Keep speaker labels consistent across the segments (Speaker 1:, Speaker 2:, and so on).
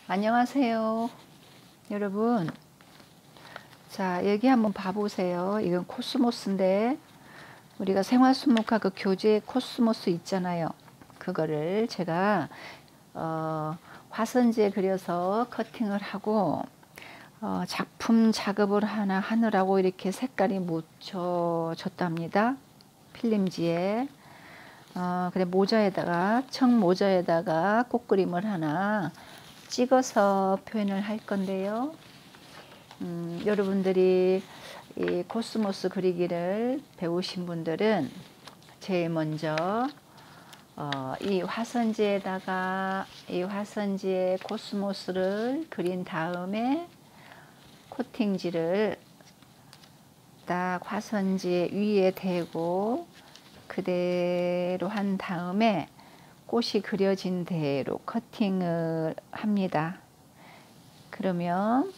Speaker 1: 안녕하세요 여러분. 자, 여기 한번 봐보세요. 이건 코스모스인데 우리가 생활순목학 그 교재 코스모스 있잖아요. 그거를 제가 화선지에 그려서 커팅을 하고 작품 작업을 하나 하느라고 이렇게 색깔이 묻혀졌답니다. 필름지에. 그래 모자에다가 청 모자에다가 꽃그림을 하나 찍어서 표현을 할 건데요. 여러분들이 이 코스모스 그리기를 배우신 분들은 제일 먼저 이 화선지에다가 이 화선지에 코스모스를 그린 다음에 코팅지를 딱 화선지 위에 대고 그대로 한 다음에 꽃이 그려진 대로 커팅을 합니다. 그러면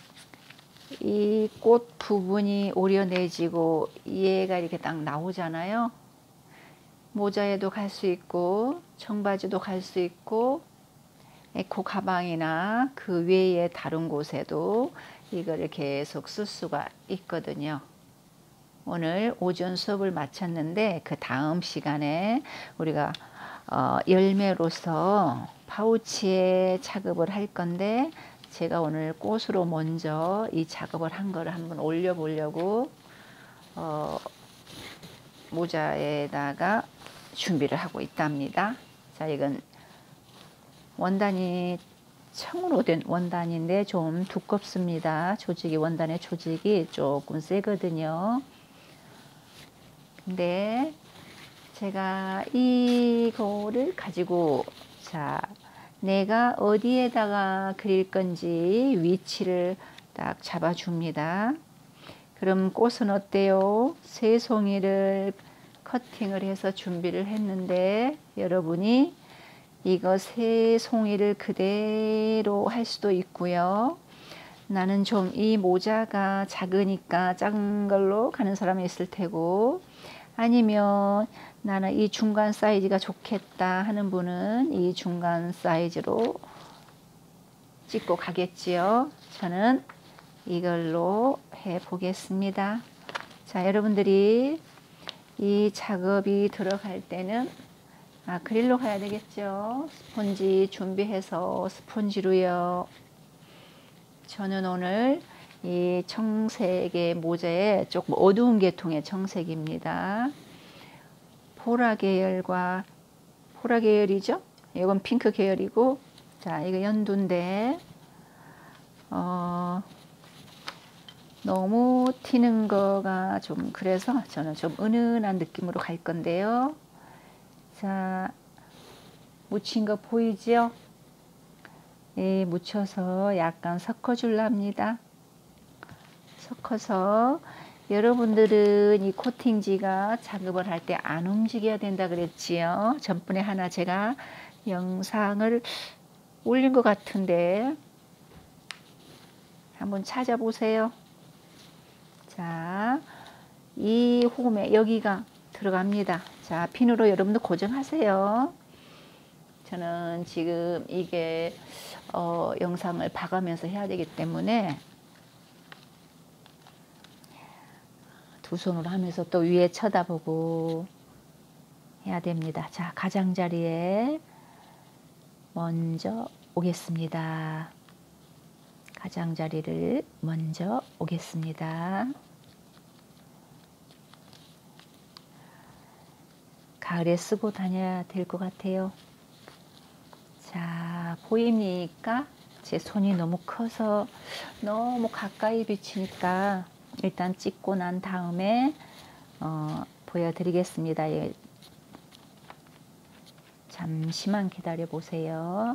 Speaker 1: 이 꽃 부분이 오려내지고 얘가 이렇게 딱 나오잖아요. 모자에도 갈 수 있고 청바지도 갈 수 있고 에코 가방이나 그 외에 다른 곳에도 이거를 계속 쓸 수가 있거든요. 오늘 오전 수업을 마쳤는데 그 다음 시간에 우리가 열매로서 파우치에 작업을 할 건데 제가 오늘 꽃으로 먼저 이 작업을 한 거를 한번 올려 보려고 모자에다가 준비를 하고 있답니다. 자, 이건 원단이 청으로 된 원단인데 좀 두껍습니다. 조직이, 원단의 조직이 조금 세거든요. 근데 제가 이거를 가지고 자, 내가 어디에다가 그릴 건지 위치를 딱 잡아 줍니다. 그럼 꽃은 어때요? 세 송이를 커팅을 해서 준비를 했는데 여러분이 이거 세 송이를 그대로 할 수도 있고요. 나는 좀 이 모자가 작으니까 작은 걸로 가는 사람이 있을 테고, 아니면 나는 이 중간 사이즈가 좋겠다 하는 분은 이 중간 사이즈로 찍고 가겠지요. 저는 이걸로 해 보겠습니다. 자, 여러분들이 이 작업이 들어갈 때는 아크릴로 가야 되겠죠. 스펀지 준비해서 스펀지로요. 저는 오늘 이 청색의 모자에 조금 어두운 계통의 청색입니다. 보라 계열과 보라 계열이죠. 이건 핑크 계열이고, 자, 이거 연두인데 너무 튀는 거가 좀 그래서 저는 좀 은은한 느낌으로 갈 건데요. 자, 묻힌 거 보이죠? 예, 묻혀서 약간 섞어줄랍니다. 섞어서 여러분들은 이 코팅지가 작업을 할 때 안 움직여야 된다 그랬지요. 전번에 하나 제가 영상을 올린 것 같은데 한번 찾아보세요. 자, 이 홈에 여기가 들어갑니다. 자, 핀으로 여러분들 고정하세요. 저는 지금 이게 영상을 봐가면서 해야 되기 때문에 두 손으로 하면서 또 위에 쳐다보고 해야 됩니다. 자, 가장자리에 먼저 오겠습니다. 가장자리를 먼저 오겠습니다. 가을에 쓰고 다녀야 될 것 같아요. 자, 보입니까? 제 손이 너무 커서 너무 가까이 비치니까 일단 찍고 난 다음에 보여드리겠습니다. 예. 잠시만 기다려 보세요.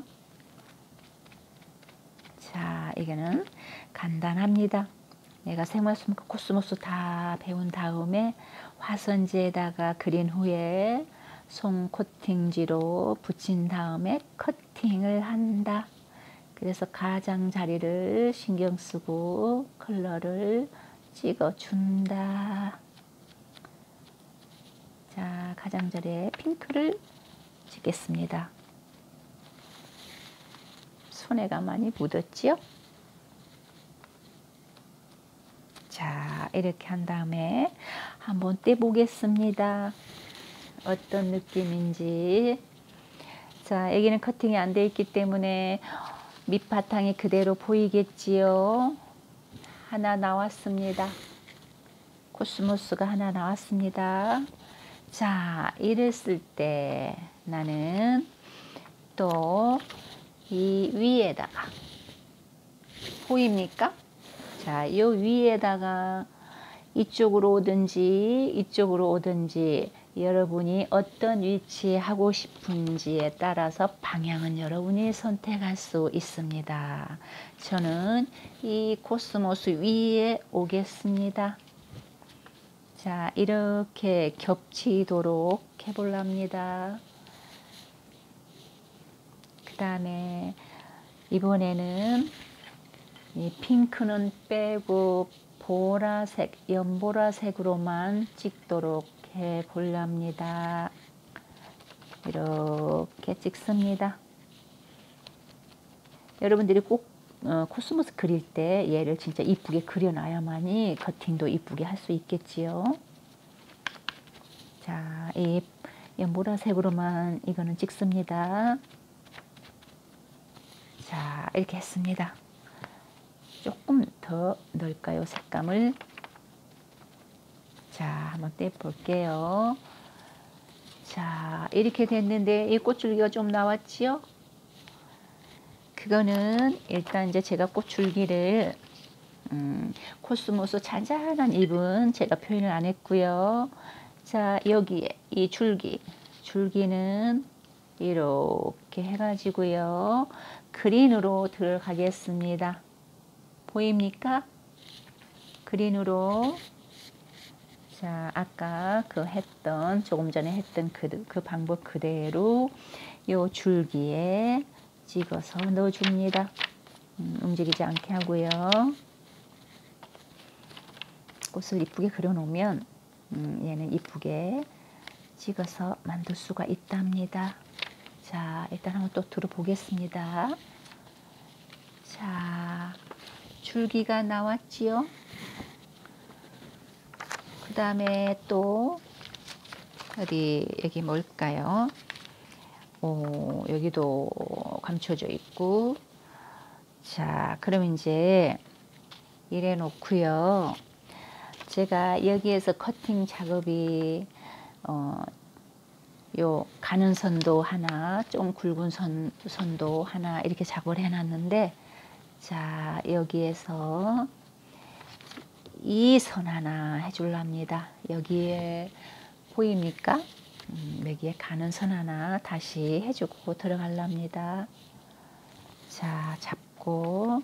Speaker 1: 자, 이거는 간단합니다. 내가 생활순목 코스모스 다 배운 다음에 화선지에다가 그린 후에 솜 코팅지로 붙인 다음에 커팅을 한다. 그래서 가장자리를 신경 쓰고 컬러를 찍어 준다. 자, 가장자리에 핑크를 찍겠습니다. 손에가 많이 묻었지요? 자, 이렇게 한 다음에 한번 떼보겠습니다. 어떤 느낌인지. 자, 여기는 커팅이 안 돼 있기 때문에 밑바탕이 그대로 보이겠지요? 하나 나왔습니다. 코스모스가 하나 나왔습니다. 자, 이랬을 때 나는 또 이 위에다가 보입니까? 자, 이 위에다가 이쪽으로 오든지 이쪽으로 오든지 여러분이 어떤 위치에 하고 싶은지에 따라서 방향은 여러분이 선택할 수 있습니다. 저는 이 코스모스 위에 오겠습니다. 자, 이렇게 겹치도록 해볼랍니다. 그 다음에 이번에는 이 핑크는 빼고 보라색, 연보라색으로만 찍도록 해볼랍니다. 이렇게 찍습니다. 여러분들이 꼭 코스모스 그릴 때 얘를 진짜 이쁘게 그려놔야만이 커팅도 이쁘게 할 수 있겠지요. 자, 이 연보라색으로만 이거는 찍습니다. 자, 이렇게 했습니다. 조금 더 넣을까요? 색감을. 자, 한번 떼볼게요. 자, 이렇게 됐는데 이 꽃줄기가 좀 나왔지요? 그거는 일단 이제 제가 꽃줄기를 코스모스 잔잔한 잎은 제가 표현을 안 했고요. 자, 여기에 이 줄기는 이렇게 해가지고요. 그린으로 들어가겠습니다. 보입니까? 그린으로. 자, 아까 조금 전에 했던 그 방법 그대로 요 줄기에 찍어서 넣어줍니다. 움직이지 않게 하고요. 꽃을 이쁘게 그려놓으면 얘는 이쁘게 찍어서 만들 수가 있답니다. 자, 일단 한번 또 들어보겠습니다. 자, 줄기가 나왔지요? 그 다음에 또 여기 뭘까요? 여기도 감춰져 있고. 자, 그럼 이제 이래 놓고요. 제가 여기에서 커팅 작업이 요 가는 선도 하나, 좀 굵은 선도 하나 이렇게 작업을 해놨는데, 자, 여기에서 이 선 하나 해줄랍니다. 여기에 보입니까? 여기에 가는 선 하나 다시 해주고 들어갈랍니다. 자, 잡고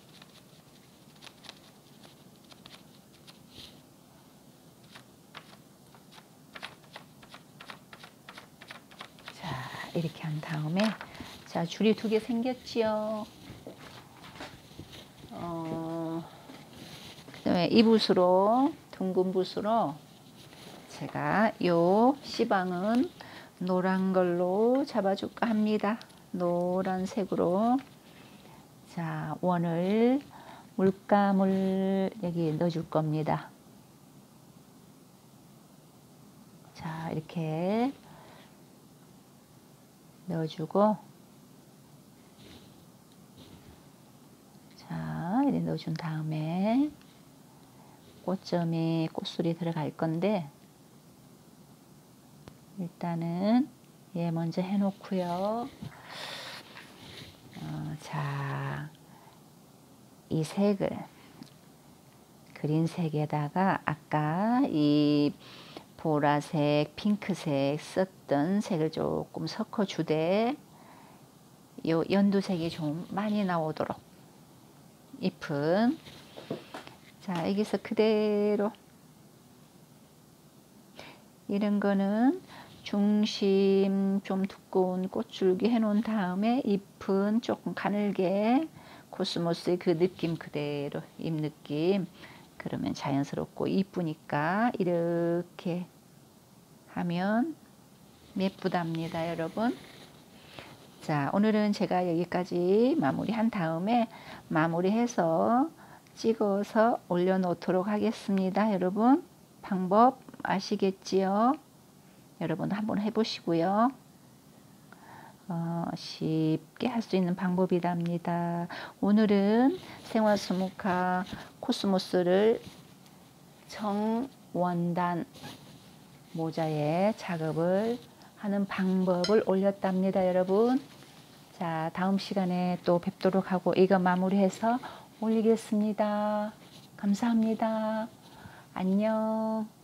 Speaker 1: 자, 이렇게 한 다음에 자, 줄이 2개 생겼지요. 그다음에 이 붓으로, 둥근 붓으로 제가 요 시방은 노란 걸로 잡아줄까 합니다. 노란색으로. 자, 원을 물감을 여기 넣어줄 겁니다. 자, 이렇게 넣어주고, 자, 이렇게 넣어준 다음에 꽃술이 들어갈 건데, 일단은 얘 먼저 해놓고요. 자, 이 색을 그린색에다가 아까 이 보라색, 핑크색 썼던 색을 조금 섞어주되, 요 연두색이 좀 많이 나오도록 잎은. 자, 여기서 그대로 이런 거는 중심 좀 두꺼운 꽃줄기 해놓은 다음에 잎은 조금 가늘게 코스모스의 그 느낌 그대로, 잎 느낌. 그러면 자연스럽고 이쁘니까 이렇게 하면 예쁘답니다, 여러분. 자, 오늘은 제가 여기까지 마무리한 다음에 마무리해서 찍어서 올려놓도록 하겠습니다. 여러분 방법 아시겠지요? 여러분 한번 해보시고요. 쉽게 할 수 있는 방법이랍니다. 오늘은 생활수목화 코스모스를 정원단 모자에 작업을 하는 방법을 올렸답니다. 여러분, 자, 다음 시간에 또 뵙도록 하고 이거 마무리해서 올리겠습니다. 감사합니다. 안녕.